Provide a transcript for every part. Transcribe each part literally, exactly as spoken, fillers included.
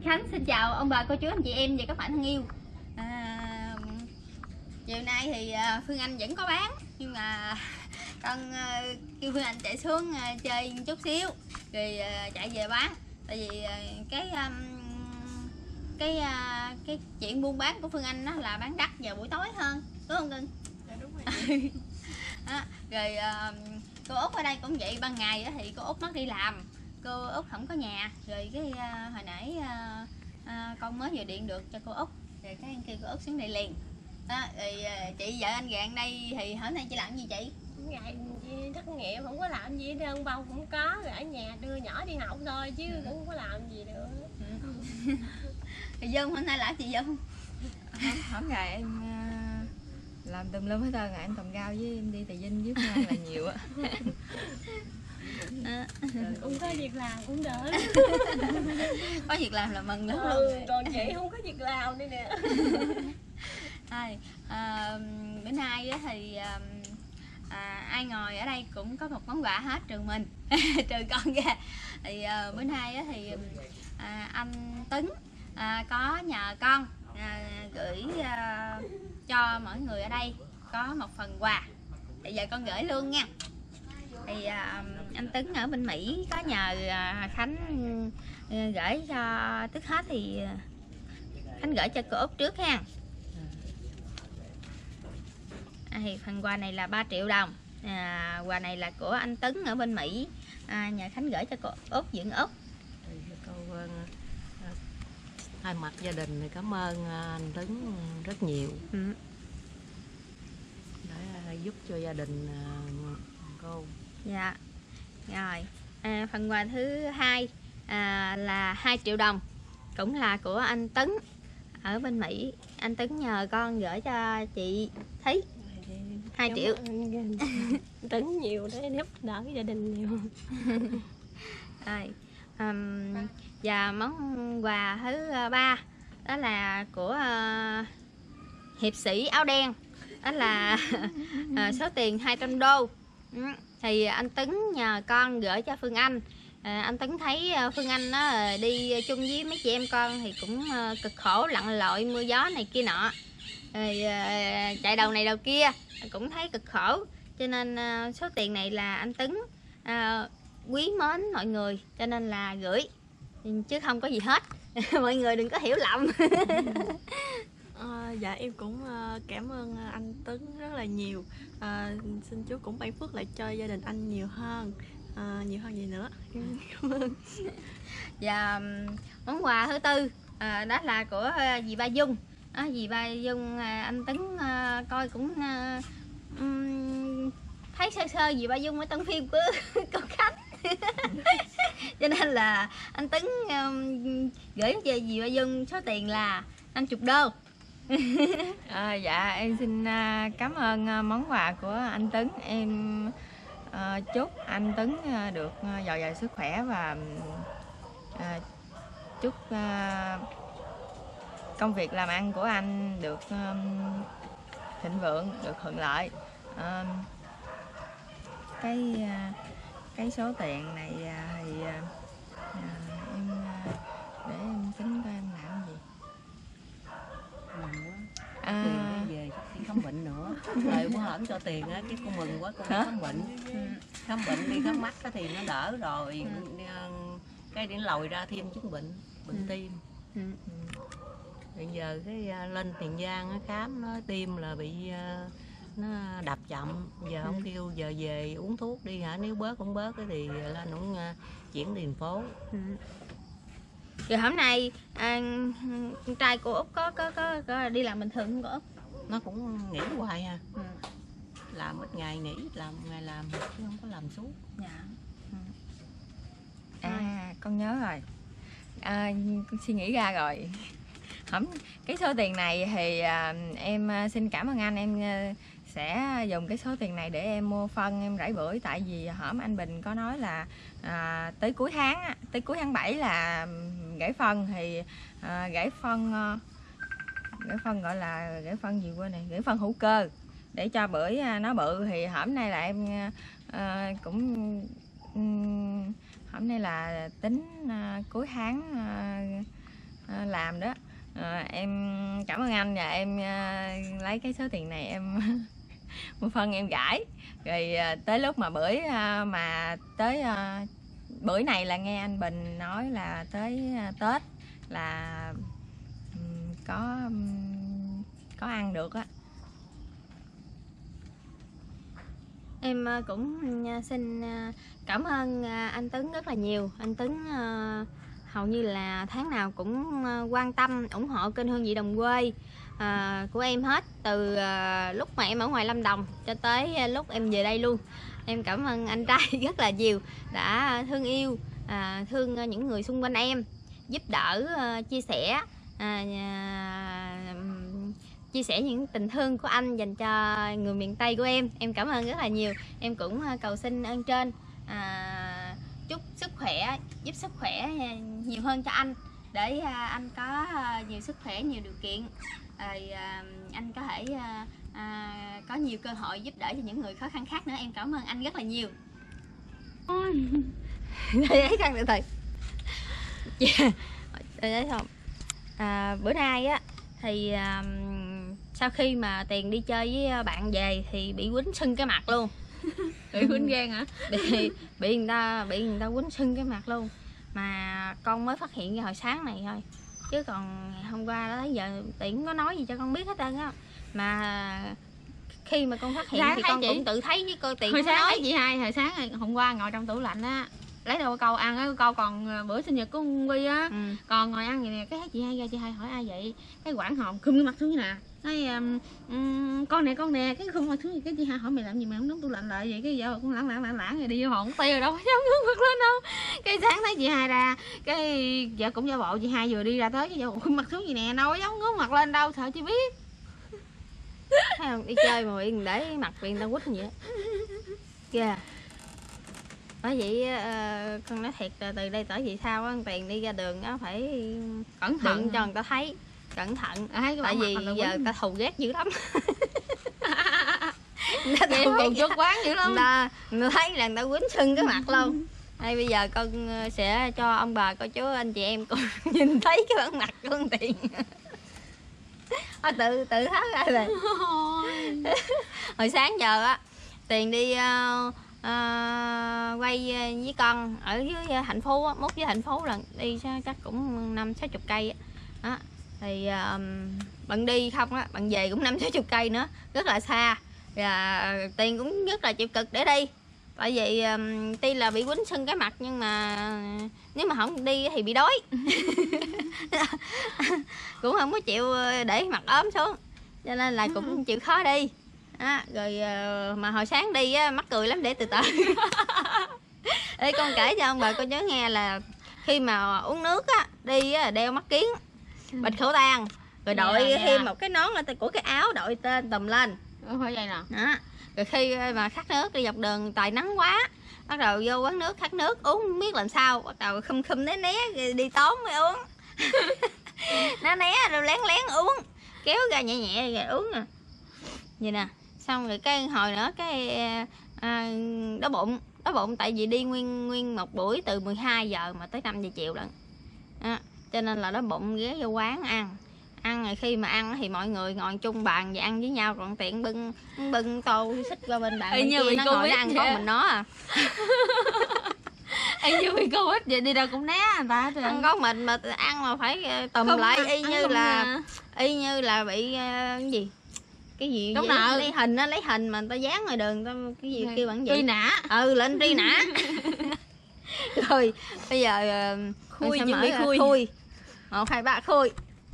Khánh xin chào ông bà cô chú anh chị em và các bạn thân yêu. à, Chiều nay thì Phương Anh vẫn có bán, nhưng mà con uh, kêu Phương Anh chạy xuống uh, chơi chút xíu rồi uh, chạy về bán. Tại vì uh, cái um, cái uh, cái chuyện buôn bán của Phương Anh đó là bán đắt vào buổi tối hơn, đúng không cưng? Dạ đúng rồi. Đó, rồi uh, cô Út ở đây cũng vậy. Ban ngày thì cô Út mất đi làm, cô Út không có nhà. Rồi cái uh, hồi nãy uh, uh, con mới vừa điện được cho cô Út, rồi cái anh kêu cô Út xuống đây liền đó. Rồi uh, chị vợ anh gạn đây thì hôm nay chị làm gì chị? Ngày chị thất nghiệp không có làm gì, đơn bầu cũng có, rồi ở nhà đưa nhỏ đi học thôi chứ cũng không có làm gì nữa. Ừ. Thì Dung hôm nay làm gì Dung? Hôm ngày em uh, làm tùm lum hết trơn, ngày em trồng rau với em đi Tà Vinh với Mai là nhiều á. À. Cũng có việc làm cũng đỡ. Có việc làm là mừng lắm ừ, luôn. Còn chị không có việc làm đây nè. À, à, bữa nay thì à, ai ngồi ở đây cũng có một món quà hết trừ mình. Trừ con ra. Thì à, bữa nay thì à, anh Tuấn à, có nhờ con à, gửi à, cho mỗi người ở đây có một phần quà. Bây giờ con gửi luôn nha. Thì à, anh Tuấn ở bên Mỹ có nhờ à, Khánh à, gửi cho, tức hết thì Khánh gửi cho cô Út trước ha. À, thì phần quà này là ba triệu đồng. À, quà này là của anh Tuấn ở bên Mỹ, à, nhờ Khánh gửi cho cô Út dưỡng Út. Câu uh, thay mặt gia đình thì cảm ơn anh Tuấn rất nhiều. Ừ. Để uh, giúp cho gia đình uh, cô. Dạ. Rồi à, phần quà thứ hai à, là hai triệu đồng, cũng là của anh Tuấn ở bên Mỹ. Anh Tuấn nhờ con gửi cho chị Thí hai triệu. Tuấn nhiều để giúp đỡ gia đình nhiều. Rồi, um, và món quà thứ ba đó là của uh, hiệp sĩ áo đen, đó là uh, số tiền hai trăm đô. Ừ. Thì anh Tuấn nhờ con gửi cho Phương Anh. À, anh Tuấn thấy Phương Anh nó đi chung với mấy chị em con thì cũng uh, cực khổ lặn lội mưa gió này kia nọ, rồi uh, chạy đầu này đầu kia cũng thấy cực khổ, cho nên uh, số tiền này là anh Tuấn uh, quý mến mọi người cho nên là gửi, chứ không có gì hết. Mọi người đừng có hiểu lầm. À, dạ em cũng uh, cảm ơn anh Tuấn rất là nhiều. À, xin chú cũng ban phước lại cho gia đình anh nhiều hơn, à, nhiều hơn gì nữa. Cảm ơn. Và món quà thứ tư à, đó là của uh, dì Ba Dung. À, dì Ba Dung uh, anh Tuấn uh, coi cũng uh, um, thấy sơ sơ dì Ba Dung ở trong phim của cô Khánh. Cho nên là anh Tuấn um, gửi cho dì Ba Dung số tiền là năm mươi đô. À, dạ em xin uh, cảm ơn uh, món quà của anh Tuấn. Em uh, chúc anh Tuấn uh, được uh, dồi dào sức khỏe và uh, chúc uh, công việc làm ăn của anh được um, thịnh vượng, được thuận lợi. Uh, cái uh, cái số tiền này uh, thì uh, uh, em uh, để em tính coi em làm gì. À, tiền về đi khám bệnh nữa. Rồi bữa hổm cho tiền á, cái cô mừng quá, cô đi khám bệnh. Ừ. Khám bệnh đi khám mắt thì nó đỡ rồi. Ừ. Cái đến lòi ra thêm chứng bệnh, bệnh ừ. tim. Ừ. Ừ. Bây giờ cái lên Tiền Giang khám nó tim là bị nó đập chậm. Giờ ông ừ. kêu giờ về uống thuốc đi hả, nếu bớt không bớt thì lên ông chuyển đi thành phố. Ừ. Rồi hôm nay à, con trai cô Út có, có có có đi làm bình thường không cô Út? Nó cũng nghỉ hoài à. Ừ. Làm ít ngày nghỉ, làm ngày làm chứ không có làm suốt. Dạ. Ừ. À con nhớ rồi. À, con suy nghĩ ra rồi. Không, cái số tiền này thì à, em xin cảm ơn anh. Em sẽ dùng cái số tiền này để em mua phân em rải bưởi. Tại vì hổm anh Bình có nói là à, tới cuối tháng tới cuối tháng bảy là rải phân, thì à, rải phân rải phân gọi là rải phân gì quên này rải phân hữu cơ để cho bưởi nó bự. Thì hôm nay là em à, cũng hôm nay là tính à, cuối tháng à, à, làm đó. À, em cảm ơn anh và em à, lấy cái số tiền này em một phần em gãi. Rồi à, tới lúc mà bữa à, mà tới à, bữa này là nghe anh Bình nói là tới à, Tết là um, có um, có ăn được á. Em cũng xin cảm ơn anh Tấn rất là nhiều. Anh Tấn hầu như là tháng nào cũng quan tâm ủng hộ kênh Hương Vị Đồng Quê à, của em hết, từ lúc mà em ở ngoài Lâm Đồng cho tới lúc em về đây luôn. Em cảm ơn anh trai rất là nhiều, đã thương yêu, à, thương những người xung quanh em, giúp đỡ, chia sẻ à, chia sẻ những tình thương của anh dành cho người miền Tây của em. Em cảm ơn rất là nhiều. Em cũng cầu xin ơn trên à, chúc sức khỏe, giúp sức khỏe nhiều hơn cho anh, để anh có nhiều sức khỏe, nhiều điều kiện, rồi anh có thể à, có nhiều cơ hội giúp đỡ cho những người khó khăn khác nữa. Em cảm ơn anh rất là nhiều. Đây ấy khăn được thầy. Đây đấy không? À, bữa nay á thì à, sau khi mà Tiền đi chơi với bạn về thì bị quýnh sưng cái mặt luôn. Bị quýnh ghen hả? Bị bị người ta bị người ta quýnh sưng cái mặt luôn. Mà con mới phát hiện ra hồi sáng này thôi, chứ còn hôm qua đó tới giờ Tiền không có nói gì cho con biết hết trơn á. Mà khi mà con phát hiện dạ, thì con chị cũng tự thấy với cô Tiền. Hồi sáng nói. Chị hai hồi sáng hôm qua ngồi trong tủ lạnh á, lấy đâu câu ăn á, câu còn bữa sinh nhật của Huy á, ừ. còn ngồi ăn vậy nè, cái thấy chị hai ra, chị hai hỏi ai vậy, cái quảng hồn khum cái mặt xuống như nè, nói um, um, con nè con nè, cái khum mặt xuống, cái chị hai hỏi mày làm gì mày không đóng tủ lạnh lại vậy, cái vợ cũng lãng lãng lãng lãng rồi đi vô hồn tiêu rồi đâu có dám ngước mặt lên đâu. Cái sáng thấy chị hai ra, cái vợ cũng giả bộ, chị hai vừa đi ra tới cái vợ khum mặt xuống gì nè, đâu có dám ngước mặt lên đâu, sợ chị biết. Thấy không, đi chơi mà bị để mặt bị người ta quýnh vậy kìa. Yeah. Bởi vậy uh, con nói thiệt là từ đây tới vì sao á, Tiền đi ra đường á phải cẩn thận cho người ta thấy, cẩn thận. À, tại vì giờ người ta thù ghét dữ lắm. Người ta thù ghét chút quán dữ lắm. Người ta, người ta thấy là người ta quýnh sưng cái mặt luôn. Đây bây giờ con sẽ cho ông bà, cô chú, anh chị em cùng nhìn thấy cái bản mặt của con Tiền. À, tự tự tháo ra rồi. Hồi sáng giờ á Tiền đi uh, uh, quay với con ở dưới thành phố á, mốt với thành phố là đi chắc cũng năm sáu chục cây á. Đó. Thì uh, bạn đi không á, bạn về cũng năm sáu chục cây nữa, rất là xa. Và Tiền cũng rất là chịu cực để đi. Tại vì um, tuy là bị quýnh sưng cái mặt nhưng mà nếu mà không đi thì bị đói. Cũng không có chịu để mặt ốm xuống, cho nên là cũng chịu khó đi. À, rồi mà hồi sáng đi á, mắc cười lắm, để từ từ. Ê, con kể cho ông bà cô chú nghe là khi mà uống nước á, đi á, đeo mắt kiếng, bịt khẩu trang, rồi đội yeah, thêm yeah. một cái nón lên của cái áo, đội tên tùm lên. Không phải vậy nè. Đó. Rồi khi mà khát nước đi dọc đường tài nắng quá, bắt đầu vô quán nước khát nước uống không biết làm sao, bắt đầu khum khum né né đi tóm mới uống. Nó né rồi lén lén uống, kéo ra nhẹ nhẹ rồi uống nè. Vậy nè, xong rồi cái hồi nữa cái à, đói bụng, đói bụng tại vì đi nguyên nguyên một buổi từ mười hai giờ mà tới năm giờ chiều lận. À, cho nên là đói bụng ghé vô quán ăn. Ăn rồi khi mà ăn thì mọi người ngồi chung bàn và ăn với nhau, còn Tiện bưng bưng tô xích qua bên bàn bên kia, nó ngồi nó ăn có mình nó à. Anh như bị Covid vậy, đi đâu cũng né người ta hết. Ăn có mình mà ăn mà phải tùm không, lại y như là à. y như là bị uh, cái gì cái gì vậy? Lấy hình á, lấy hình mà người ta dán ngoài đường ta, cái gì kêu bằng gì truy nã. Ừ, lên truy nã. Rồi bây giờ uh, khui chuẩn bị khui. khui một hai ba khui.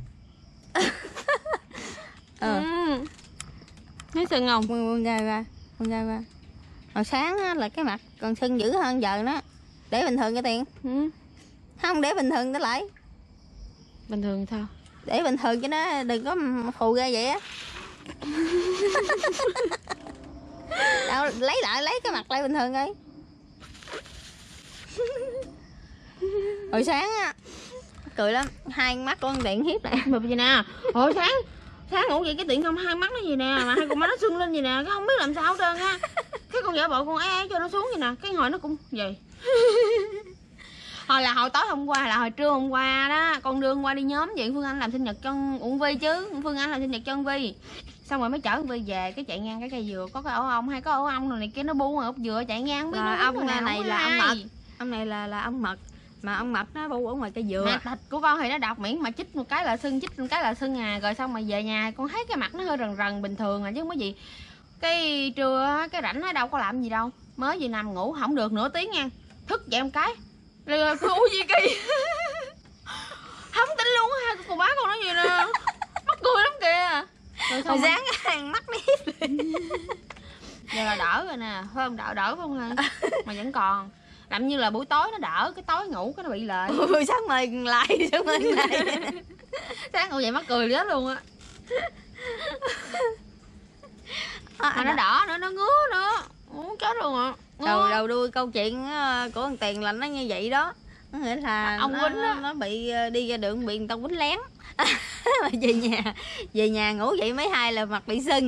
Ờ. Ừ. Thấy sưng không? Con ra ra, con ra ra. Hồi sáng á, là cái mặt còn sưng dữ hơn giờ đó. Để bình thường cho Tiền. Ừ. Không để bình thường tới lại. Bình thường sao? Để bình thường cho nó đừng có phù ra vậy á. Đâu, lấy lại lấy cái mặt lại bình thường coi. Hồi sáng á cười lắm, hai mắt con Tiện hiếp lại. Mà gì nè, hồi sáng sáng ngủ vậy cái Tiện không hai mắt nó gì nè, mà hai con mắt nó sưng lên gì nè, cái không biết làm sao hết trơn á. Cái con giả bộ con é cho nó xuống vậy nè, cái ngồi nó cũng vậy. hồi là hồi tối hôm qua, là hồi trưa hôm qua đó, con đưa qua đi nhóm vậy. Phương Anh làm sinh nhật cho Uông Vi chứ, Phương Anh làm sinh nhật cho Uông Vi, xong rồi mới chở Uông Vi về, cái chạy ngang cái cây dừa có cái ổ ong hay có ổ ong rồi này kia, nó bu ở ốc dừa chạy ngang không biết Là nó ông nào này là ai. ông mật. Ông này là là ông mật, mà ông mật nó bu ở ngoài cây dừa. Mà thịt của con thì nó độc miệng, mà chích một cái là sưng, chích một cái là sưng à. Rồi xong mà về nhà con thấy cái mặt nó hơi rần rần bình thường à chứ không có gì. Cái trưa cái rảnh nó đâu có làm gì đâu, mới vừa nằm ngủ không được nửa tiếng nha, thức dậy một cái là khu gì kỳ không tính luôn á. Hai cô bác con nói gì nè, mắc cười lắm kìa. Rồi Hồi xong sáng ăn mắt đi. giờ là đỡ rồi nè, phải không? Đỡ đỡ phải không Ngân? Mà vẫn còn làm như là buổi tối nó đỡ, cái tối ngủ cái nó bị lại. Buổi sáng mời lại, sáng mời lại. Sáng ngủ vậy mắc cười chết luôn á. À, Mà nó đỏ nữa, nó ngứa nữa. Ủa, chết luôn ạ. đầu đầu đuôi câu chuyện ờ, của thằng Tiền là nó như vậy đó. Nó nghĩa là Ông nó, quýnh nó, đó. nó bị ờ, đi ra đường bị người ta quýnh lén. Mà về nhà về nhà ngủ dậy mấy hai là mặt bị sưng.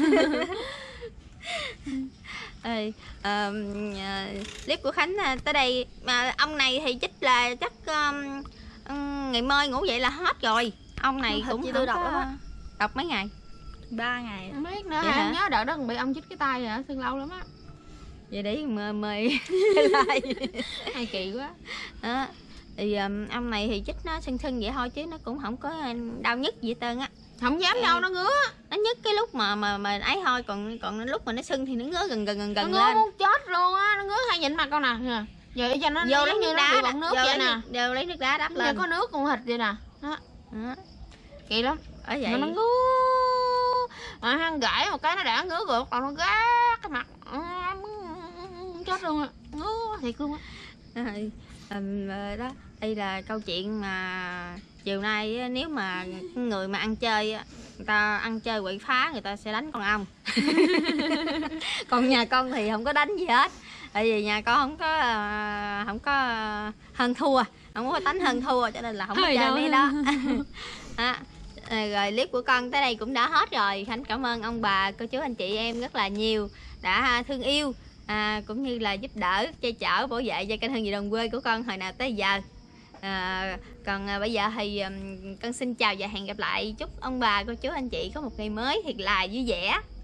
Ê, ờ, ờ, clip của Khánh ờ, tới đây. Mà ông này thì chắc là chắc um, um, ngày mai ngủ dậy là hết rồi. Ông này Thịt cũng chị không tôi đọc có- lắm á. đọc mấy ngày. Ba ngày. Không biết nữa Vậy hả? hả? Nhớ đợt đó còn bị ông chích cái tay hả? Sưng lâu lắm á. Vậy để mời mời like. Hay kỳ quá. Đó. Thì um, ông này thì chích nó sưng sưng vậy thôi chứ nó cũng không có đau nhức gì hết trơn á. Không dám đâu, nó ngứa. Nó nhức cái lúc mà mà mà ấy thôi, còn còn lúc mà nó sưng thì nó ngứa gần gần gần Nó gần ngứa lên. muốn chết luôn á, nó ngứa hay nhìn mặt con nè. Nè. Giờ để cho nó Vô nó lấy giống như nước nó đá, bị đó, bọng nước vô vậy lấy nè. nước, vô lấy nước đá đắp Giờ lên. có nước con thịt vậy nè. Đó. Đó. Kỳ lắm. Ở vậy. Mà nó ngứa. Mà hăng gãi một cái nó đã ngứa rồi, còn nó gác cái mặt. Chết luôn á. Ngứa thiệt luôn á. Rồi, ừm, ờ, đó đây là câu chuyện mà chiều nay á, nếu mà người mà ăn chơi á, người ta ăn chơi quậy phá người ta sẽ đánh con ong. Còn nhà con thì không có đánh gì hết, tại vì nhà con không có ờ, không có ờ, hơn thua, không có tánh hơn thua cho nên là không có Hơi chơi đâu. mấy đó. Đó. Ờ, rồi clip của con tới đây cũng đã hết rồi. Khánh cảm ơn ông bà cô chú anh chị em rất là nhiều đã thương yêu, à, cũng như là giúp đỡ che chở bảo vệ cho kênh Hương Vị Đồng Quê của con hồi nào tới giờ. À, còn à, bây giờ thì um, con xin chào và hẹn gặp lại. Chúc ông bà cô chú anh chị có một ngày mới thiệt là vui vẻ.